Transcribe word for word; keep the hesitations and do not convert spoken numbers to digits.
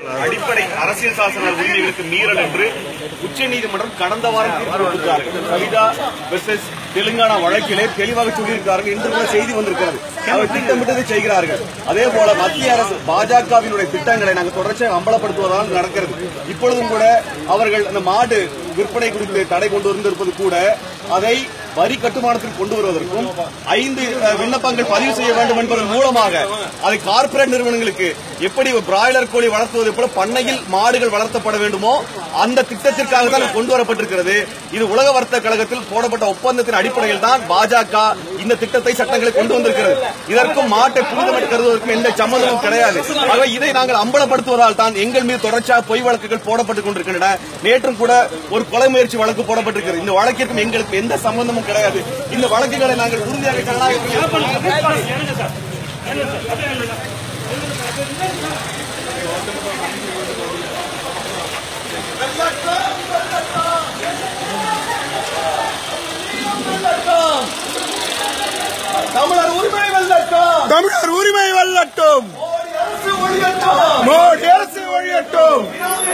அடிப்படை அரசியல் சாசன உரிமைகளுக்கு மீறல் என்று உச்சநீதிமன்றம் கடந்த வாரம் தீர்ப்பு கவிதா வெர்சஸ் தெலுங்கானா வழக்கிலே தெளிவாக சொல்லியிருக்கிறார்கள் என்று கூட செய்தி வந்திருக்கிறது. அவர் திட்டமிட்டதை செய்கிறார்கள். அதே போல மத்திய அரசு பாஜகவினுடைய திட்டங்களை நாங்கள் தொடர்ச்சியாக அம்பலப்படுத்துவதால் நடக்கிறது. இப்பொழுதும் கூட அவர்கள் அந்த மாடு விற்பனை குறித்து தடை கொண்டு வந்திருப்பது கூட அதை வரி கட்டுமானத்தில் கொண்டு வருவதற்கும் ஐந்து விண்ணப்பங்கள் பதிவு செய்ய வேண்டும் என்பதன் மூலமாக அதை கார்ப்பரேட் நிறுவனங்களுக்கு எப்படி பிராய்லர் கோழி வளர்த்துவது போல பண்ணையில் மாடுகள் வளர்த்தப்பட வேண்டுமோ அந்த திட்டத்திற்காக தான் கொண்டு வரப்பட்டிருக்கிறது. இது உலக வர்த்தக கழகத்தில் போடப்பட்ட ஒப்பந்தத்தின் அடிப்படையில் தான் பாஜக இந்த திட்டத்தை சட்டங்களை கொண்டு வந்திருக்கிறது. இதற்கும் மாட்டை புனிதமற்ற கருதுவதற்கும் எந்த சம்மதமும் கிடையாது. ஆகவே இதை நாங்கள் அம்பலப்படுத்துவதால் தான் எங்கள் மீது தொடர்ச்சியாக பொய் வழக்குகள் போடப்பட்டுக் கொண்டிருக்கின்றன. நேற்றும் கூட ஒரு கொலை முயற்சி வழக்கு போடப்பட்டிருக்கிறது. இந்த வழக்கிற்கும் எங்களுக்கு எந்த சம்பந்தமும் கிடையாது. இந்த வழக்குகளை நாங்கள் உறுதியாக தமிழர் உரிமை வெல்லட்டும், தமிழர் உரிமை வெல்லட்டும், மோடி அரசு ஒழியட்டும், மோடி அரசு ஒழியட்டும்.